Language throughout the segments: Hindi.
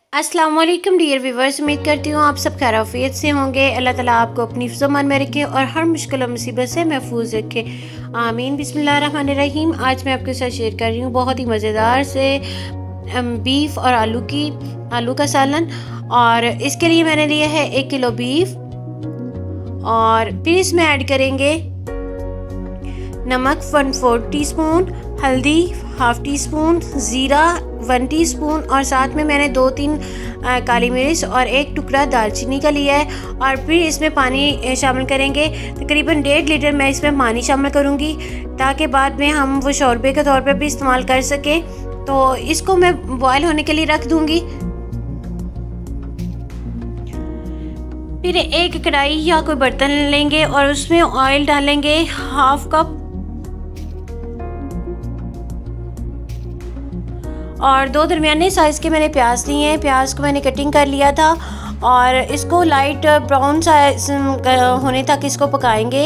अस्सलाम वालेकुम डियर व्यूवर्स, उम्मीद करती हूँ आप सब खैरियत से होंगे। अल्लाह ताला आपको अपनी फ़िज़्ज़ो-मान में रखे और हर मुश्किल और मुसीबत से महफूज रखे, आमीन। बिस्मिल्लाहिर्रहमानिर्रहीम। आज मैं आपके साथ शेयर कर रही हूँ बहुत ही मज़ेदार से बीफ और आलू का सालन। और इसके लिए मैंने लिया है 1 किलो बीफ और फिर इसमें ऐड करेंगे नमक 1/4 टीस्पून, हल्दी 1/2 टीस्पून, ज़ीरा 1 टीस्पून और साथ में मैंने 2-3 काली मिर्च और 1 टुकड़ा दालचीनी का लिया है। और फिर इसमें पानी शामिल करेंगे, तकरीबन 1.5 लीटर मैं इसमें पानी शामिल करूँगी ताकि बाद में हम वो शोरबे के तौर पर भी इस्तेमाल कर सकें। तो इसको मैं बॉयल होने के लिए रख दूँगी। फिर एक कढ़ाई या कोई बर्तन लेंगे और उसमें ऑयल डालेंगे 1/2 कप और 2 दरमियाने साइज़ के मैंने प्याज लिए हैं। प्याज को मैंने कटिंग कर लिया था और इसको लाइट ब्राउन साइज होने तक इसको पकाएंगे।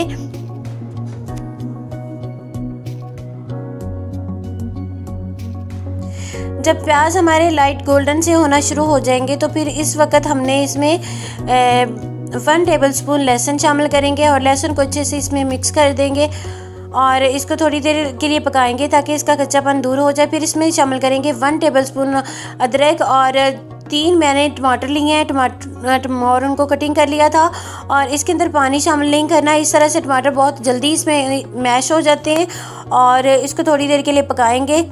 जब प्याज हमारे लाइट गोल्डन से होना शुरू हो जाएंगे तो फिर इस वक्त हमने इसमें 1 टेबलस्पून लहसुन शामिल करेंगे और लहसुन को अच्छे से इसमें मिक्स कर देंगे और इसको थोड़ी देर के लिए पकाएंगे ताकि इसका कच्चापन दूर हो जाए। फिर इसमें शामिल करेंगे 1 टेबलस्पून अदरक और 3 मैंने टमाटर लिए हैं। टमाटर उनको कटिंग कर लिया था और इसके अंदर पानी शामिल नहीं करना। इस तरह से टमाटर बहुत जल्दी इसमें मैश हो जाते हैं और इसको थोड़ी देर के लिए पकाएंगे।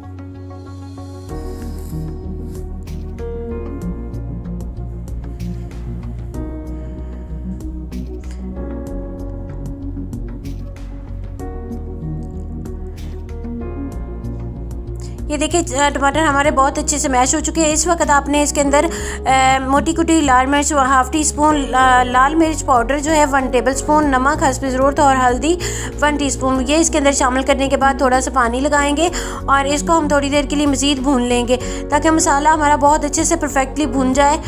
ये देखिए टमाटर हमारे बहुत अच्छे से मैश हो चुके हैं। इस वक्त आपने इसके अंदर मोटी कुटी लाल मिर्च 1/2 टीस्पून लाल मिर्च पाउडर जो है 1 टेबलस्पून, नमक हस्ब ज़रूरत और हल्दी 1 टीस्पून ये इसके अंदर शामिल करने के बाद थोड़ा सा पानी लगाएंगे और इसको हम थोड़ी देर के लिए मज़ीद भून लेंगे ताकि मसाला हमारा बहुत अच्छे से परफेक्टली भून जाए।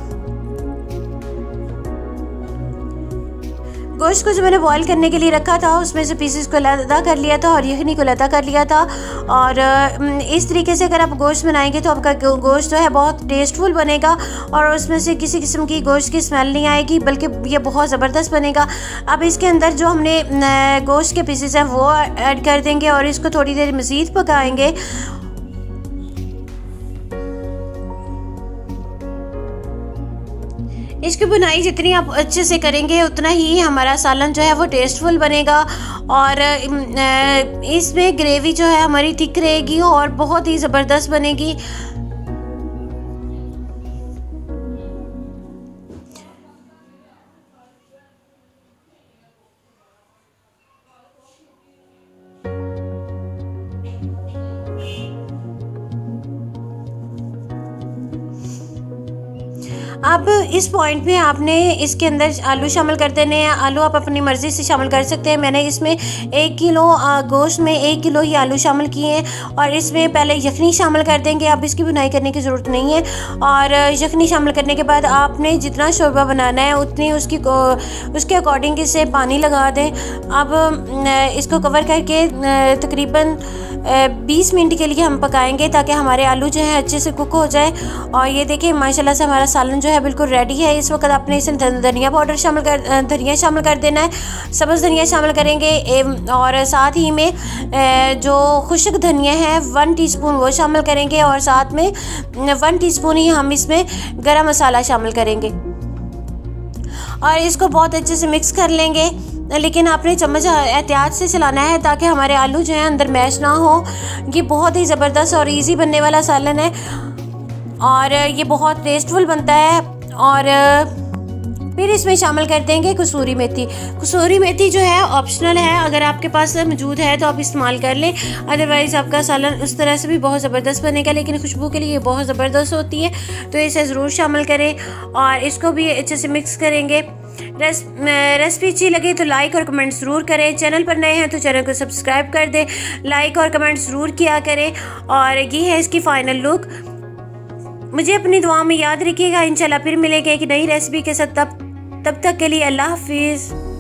गोश्त को जो मैंने बॉईल करने के लिए रखा था उसमें से पीसेस को अलग कर लिया था और यखनी को अलग कर लिया था। और इस तरीके से अगर आप गोश्त बनाएंगे तो आपका गोश्त जो है बहुत टेस्टफुल बनेगा और उसमें से किसी किस्म की गोश्त की स्मेल नहीं आएगी, बल्कि ये बहुत ज़बरदस्त बनेगा। अब इसके अंदर जो हमने गोश्त के पीसेस हैं वो ऐड कर देंगे और इसको थोड़ी देर मज़ीद पकाएंगे। इसकी बुनाई जितनी आप अच्छे से करेंगे उतना ही हमारा सालन जो है वो टेस्टफुल बनेगा और इसमें ग्रेवी जो है हमारी थिक रहेगी और बहुत ही ज़बरदस्त बनेगी। अब इस पॉइंट पे आपने इसके अंदर आलू शामिल कर देने हैं। आलू आप अपनी मर्ज़ी से शामिल कर सकते हैं। मैंने इसमें 1 किलो गोश्त में 1 किलो ही आलू शामिल किए हैं और इसमें पहले यखनी शामिल कर देंगे। अब इसकी बुनाई करने की ज़रूरत नहीं है और यखनी शामिल करने के बाद आपने जितना शोरबा बनाना है उतनी उसके अकॉर्डिंग इसे पानी लगा दें। अब इसको कवर करके तकरीबन 20 मिनट के लिए हम पकाएंगे ताकि हमारे आलू जो है अच्छे से कुक हो जाए। और ये देखिए माशाल्लाह से हमारा सालन जो है बिल्कुल रेडी है। इस वक्त आपने इसमें धनिया पाउडर धनिया शामिल कर देना है, सब्ज़ धनिया शामिल करेंगे और साथ ही में जो खुश्क धनिया है 1 टीस्पून वो शामिल करेंगे और साथ में 1 टीस्पून ही हम इसमें गरम मसाला शामिल करेंगे और इसको बहुत अच्छे से मिक्स कर लेंगे। लेकिन आपने चम्मच एहतियात से चलाना है ताकि हमारे आलू जो हैं अंदर मैश ना हो। ये बहुत ही ज़बरदस्त और इजी बनने वाला सालन है और ये बहुत टेस्टफुल बनता है। और फिर इसमें शामिल कर देंगे कसूरी मेथी। कसूरी मेथी जो है ऑप्शनल है, अगर आपके पास मौजूद है तो आप इस्तेमाल कर लें, अदरवाइज़ आपका सालन उस तरह से भी बहुत ज़बरदस्त बनेगा, लेकिन खुशबू के लिए ये बहुत ज़बरदस्त होती है तो इसे ज़रूर शामिल करें और इसको भी अच्छे से मिक्स करेंगे। रेसिपी अच्छी लगे तो लाइक और कमेंट ज़रूर करें। चैनल पर नए हैं तो चैनल को सब्सक्राइब कर दें, लाइक और कमेंट ज़रूर किया करें। और ये है इसकी फ़ाइनल लुक। मुझे अपनी दुआ में याद रखिएगा। इंशाल्लाह फिर मिलेंगे एक नई रेसिपी के साथ। तब तक के लिए अल्लाह हाफिज़।